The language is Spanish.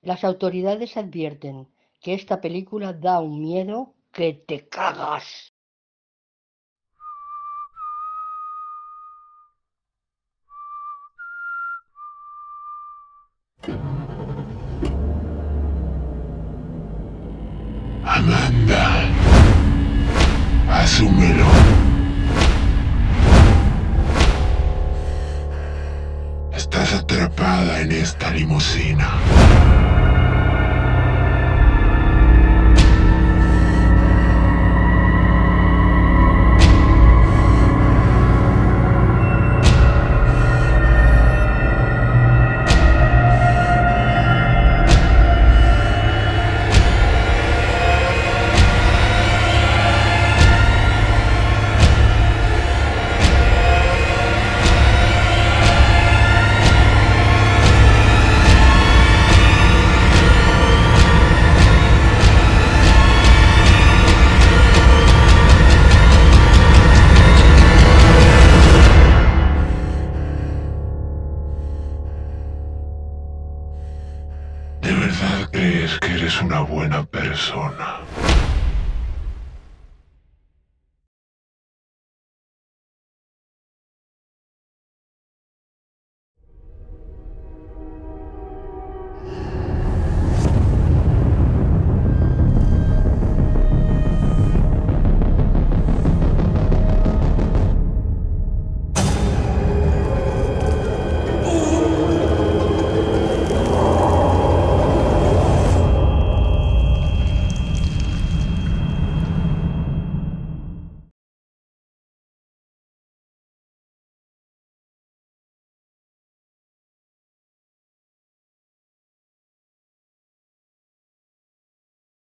Las autoridades advierten que esta película da un miedo que te cagas. Amanda, asúmelo. Estás atrapada en esta limusina. ¿De verdad crees que eres una buena persona?